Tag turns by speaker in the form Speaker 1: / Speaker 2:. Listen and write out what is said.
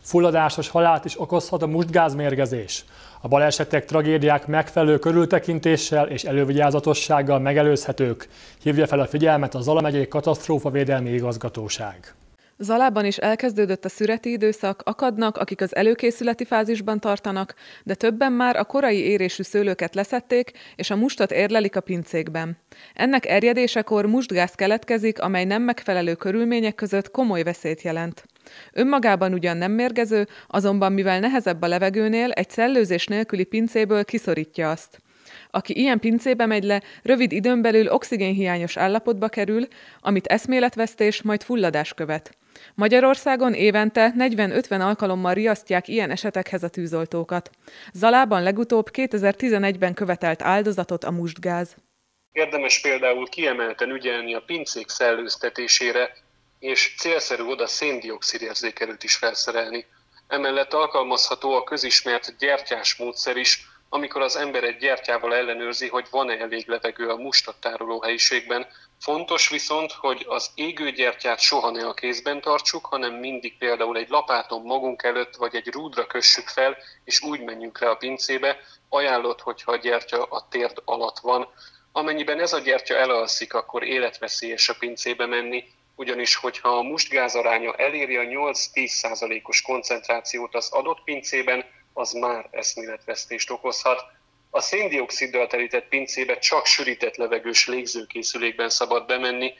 Speaker 1: Fulladásos halált is okozhat a mustgázmérgezés. A balesetek, tragédiák megfelelő körültekintéssel és elővigyázatossággal megelőzhetők, hívja fel a figyelmet a Zala megyei Katasztrófavédelmi Igazgatóság.
Speaker 2: Zalában is elkezdődött a szüreti időszak, akadnak, akik az előkészületi fázisban tartanak, de többen már a korai érésű szőlőket leszedték, és a mustot érlelik a pincékben. Ennek erjedésekor mustgáz keletkezik, amely nem megfelelő körülmények között komoly veszélyt jelent. Önmagában ugyan nem mérgező, azonban mivel nehezebb a levegőnél, egy szellőzés nélküli pincéből kiszorítja azt. Aki ilyen pincébe megy le, rövid időn belül oxigénhiányos állapotba kerül, amit eszméletvesztés, majd fulladás követ. Magyarországon évente 40-50 alkalommal riasztják ilyen esetekhez a tűzoltókat. Zalában legutóbb 2011-ben követelt áldozatot a mustgáz.
Speaker 3: Érdemes például kiemelten ügyelni a pincék szellőztetésére, és célszerű oda szén-dioxid érzékelőt is felszerelni. Emellett alkalmazható a közismert gyertyás módszer is, amikor az ember egy gyertyával ellenőrzi, hogy van-e elég levegő a mustot tároló helyiségben. Fontos viszont, hogy az égő gyertyát soha ne a kézben tartsuk, hanem mindig például egy lapáton magunk előtt, vagy egy rúdra kössük fel, és úgy menjünk le a pincébe. Ajánlott, hogyha a gyertya a térd alatt van. Amennyiben ez a gyertya elalszik, akkor életveszélyes a pincébe menni, ugyanis hogyha a mustgáz aránya eléri a 8-10%-os koncentrációt az adott pincében, az már eszméletvesztést okozhat. A szén-dioxiddal telített pincébe csak sűrített levegős légzőkészülékben szabad bemenni,